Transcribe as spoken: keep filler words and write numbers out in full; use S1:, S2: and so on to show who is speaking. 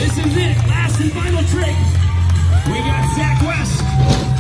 S1: This is it, last and final trick. We got Zach West.